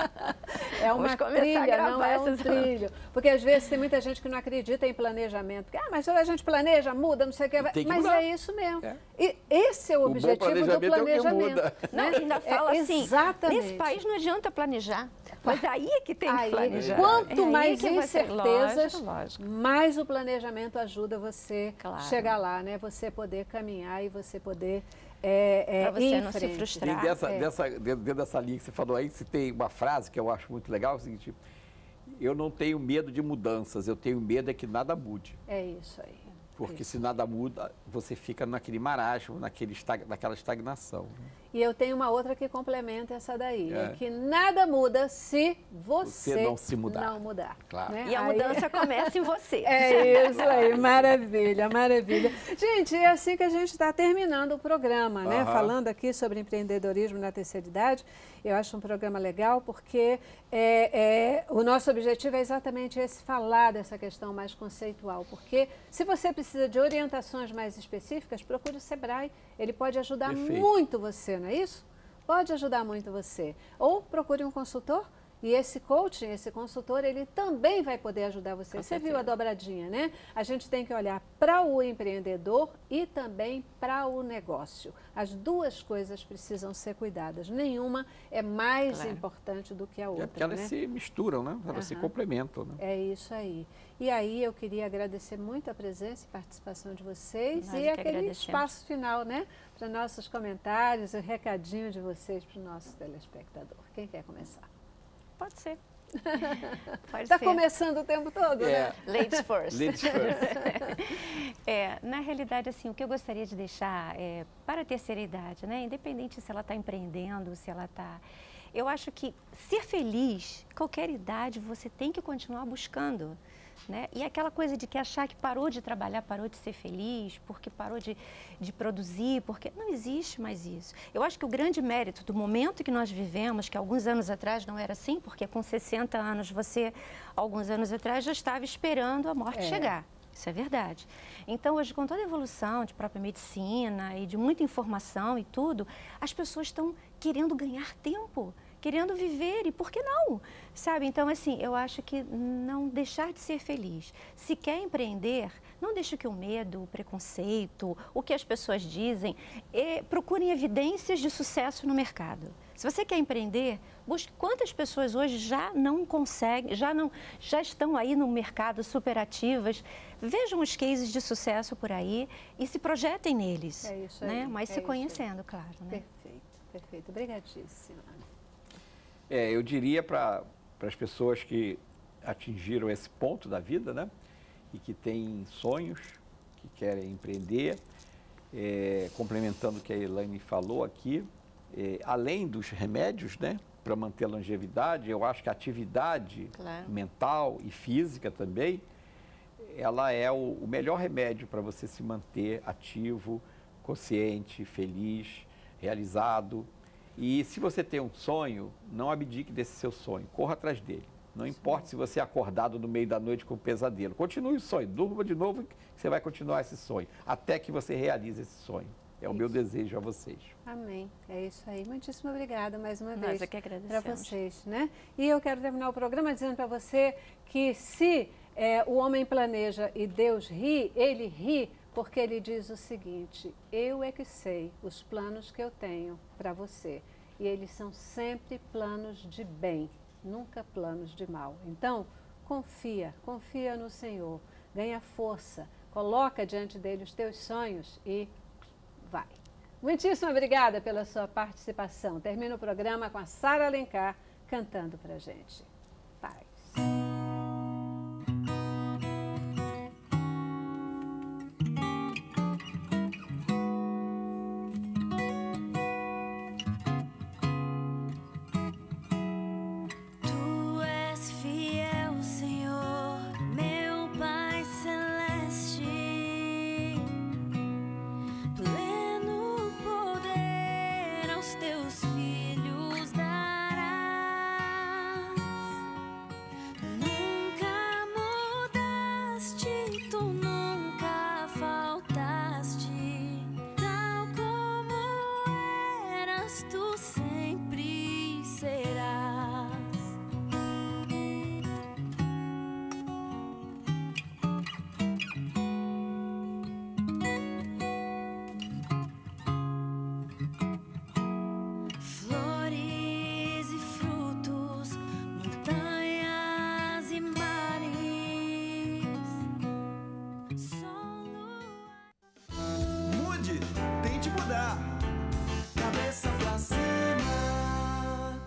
É uma Vamos começar a trilha, não gravar é um essas- trilho. Porque às vezes tem muita gente que não acredita em planejamento. Porque, ah, mas a gente planeja, muda, não sei o que. vai- Tem que mas mudar. é isso mesmo. É. E esse é o, O bom objetivo do planejamento é o que planejamento. muda. Não, né? ainda fala É assim, exatamente. nesse país não adianta planejar, mas aí é que tem que Aí, planejar. quanto É aí mais que você- incertezas, lógico, lógico. mais o planejamento ajuda você Claro. chegar lá, né? Você poder caminhar e você poder é, é, Pra você ir em não se frente. frustrar. E dessa, É. dessa, dentro dentro dessa linha que você falou aí, você tem uma frase que eu acho muito legal, é o seguinte, eu não tenho medo de mudanças, eu tenho medo é que nada mude. É isso aí. Porque Isso. se nada muda, você fica naquele marasmo, naquele estag, naquela estagnação. E eu tenho uma outra que complementa essa daí, é, É. que nada muda se você, Você não se mudar. não mudar, Claro. né? E a Aí- mudança começa em você. É isso aí, maravilha, maravilha. Gente, é assim que a gente está terminando o programa, né? Aham. Falando aqui sobre empreendedorismo na terceira idade. Eu acho um programa legal porque é, é, o nosso objetivo é exatamente esse, falar dessa questão mais conceitual. Porque se você precisa de orientações mais específicas, procure o Sebrae. Ele pode ajudar Perfeito. muito você, não é isso? Pode ajudar muito você. Ou procure um consultor. E esse coaching, esse consultor, ele também vai poder ajudar você. Com Você viu certeza. a dobradinha, né? A gente tem que olhar para o empreendedor e também para o negócio. As duas coisas precisam ser cuidadas. Nenhuma é mais Claro. importante do que a É outra, porque elas né? se misturam, né? Elas se Aham. complementam, né? É isso aí. E aí eu queria agradecer muito a presença e participação de vocês Nós e é que aquele agradecemos. espaço final, né? Para nossos comentários, o recadinho de vocês para o nosso telespectador. Quem quer começar? Pode ser. Pode Está ser. começando o tempo todo, É. né? Ladies first. Ladies first. É, na realidade, assim, o que eu gostaria de deixar é, para a terceira idade, né? Independente se ela está empreendendo, se ela está... Eu acho que ser feliz, qualquer idade, você tem que continuar buscando. Né? E aquela coisa de que achar que parou de trabalhar, parou de ser feliz, porque parou de, de produzir, porque não existe mais isso. Eu acho que o grande mérito do momento que nós vivemos, que alguns anos atrás não era assim, porque com sessenta anos você, alguns anos atrás, já estava esperando a morte É. chegar. Isso é verdade. Então, hoje, com toda a evolução de própria medicina e de muita informação e tudo, as pessoas estão querendo ganhar tempo, querendo viver, e por que não? Sabe? Então, assim, eu acho que não deixar de ser feliz. Se quer empreender, não deixe que o medo, o preconceito, o que as pessoas dizem, é, procurem evidências de sucesso no mercado. Se você quer empreender, busque quantas pessoas hoje já não conseguem, já, não, já estão aí no mercado superativas. Vejam os cases de sucesso por aí e se projetem neles. É isso aí, né? Mas é se isso conhecendo, claro. Né? Perfeito, perfeito. Obrigadíssima. É, eu diria para as pessoas que atingiram esse ponto da vida, né? E que têm sonhos, que querem empreender, é, complementando o que a Elaine falou aqui, é, além dos remédios, né? Para manter a longevidade, eu acho que a atividade Claro. mental e física também, ela é o, o melhor remédio para você se manter ativo, consciente, feliz, realizado. E se você tem um sonho, não abdique desse seu sonho, corra atrás dele. Não importa se você é acordado no meio da noite com um pesadelo, continue o sonho, durma de novo que você vai continuar esse sonho, até que você realize esse sonho. É o meu desejo a vocês. Amém. É isso aí. Muitíssimo obrigada mais uma Nós vez é que para agradecemos. vocês, né? E eu quero terminar o programa dizendo para você que se é, o homem planeja e Deus ri, ele ri porque ele diz o seguinte: eu é que sei os planos que eu tenho para você. E eles são sempre planos de bem, nunca planos de mal. Então, confia, confia no Senhor, ganha força, coloca diante dele os teus sonhos e vai. Muitíssimo obrigada pela sua participação. Termina o programa com a Sara Alencar cantando pra gente. Paz. Tu és fiel, Senhor, meu Pai celeste, pleno poder aos teus filhos darás. Nunca mudaste, tu nunca faltaste, tal como eras, tu sempre serás. Flores e frutos, montanhas e mares, sol, lua. Mude, tente mudar. Cabeça pra cima.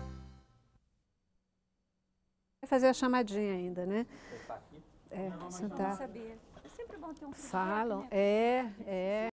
Vai fazer a chamadinha ainda, né? É, sentar. Sabia. É sempre bom ter um Falam, é, é.